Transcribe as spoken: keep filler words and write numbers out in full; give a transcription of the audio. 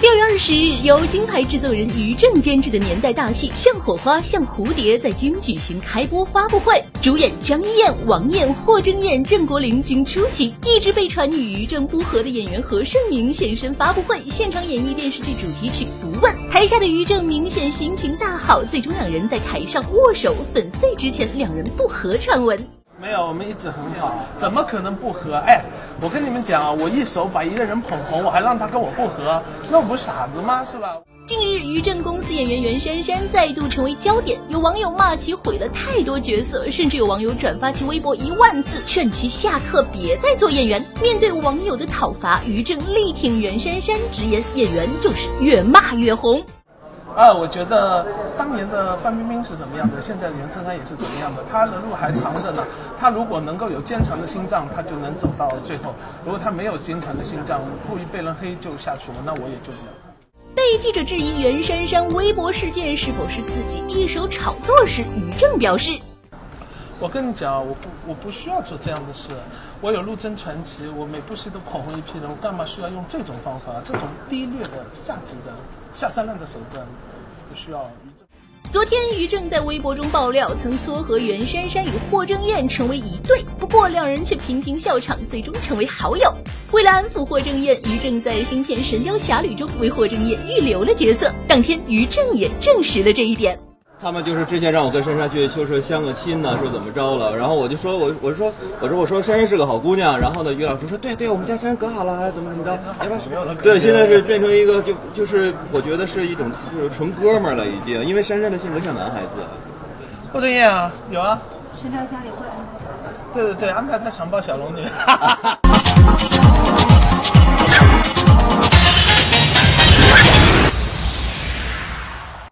六月二十日，由金牌制作人于正监制的年代大戏《像火花像蝴蝶》在京举行开播发布会，主演张一燕、王艳、霍正燕、郑国林均出席。一直被传与于正不和的演员何晟铭现身发布会，现场演绎电视剧主题曲《不问》。台下的于正明显心情大好，最终两人在台上握手粉碎之前，两人不和传闻。 没有，我们一直很好，怎么可能不和？哎，我跟你们讲啊，我一手把一个人捧红，我还让他跟我不和，那我不傻子吗？是吧？ 近日，于正公司演员袁姗姗再度成为焦点，有网友骂其毁了太多角色，甚至有网友转发其微博一万次，劝其下课别再做演员。面对网友的讨伐，于正力挺袁姗姗，直言演员就是越骂越红。 啊，我觉得当年的范冰冰是怎么样的，现在的袁姗姗也是怎么样的，她的路还长着呢。她如果能够有坚强的心脏，她就能走到最后；如果她没有坚强的心脏，故意被人黑就下去了，那我也救不了她。 被记者质疑袁姗姗微博事件是否是自己一手炒作时，于正表示：“ 我跟你讲，我不我不需要做这样的事。我有陆贞传奇，我每部戏都捧红一批人，我干嘛需要用这种方法，这种低劣的、下级的、下三滥的手段？不需要。”于正昨天，于正在微博中爆料，曾撮合袁姗姗与霍正燕成为一对，不过两人却频频笑场，最终成为好友。为了安抚霍正燕，于正在新片《神雕侠侣》中为霍正燕预留了角色。当天，于正也证实了这一点。 他们就是之前让我跟珊珊去，就是相个亲呢，说怎么着了，然后我就说，我我说我说我说珊珊是个好姑娘，然后呢，于老师说对对，我们家珊珊可好了，怎么怎么着，哎吧，对，现在是变成一个就就是我觉得是一种就是纯哥们儿了已经，因为珊珊的性格像男孩子。 霍正燕啊，有啊， 神雕侠侣会安排。 对对对，安排在长抱小龙女。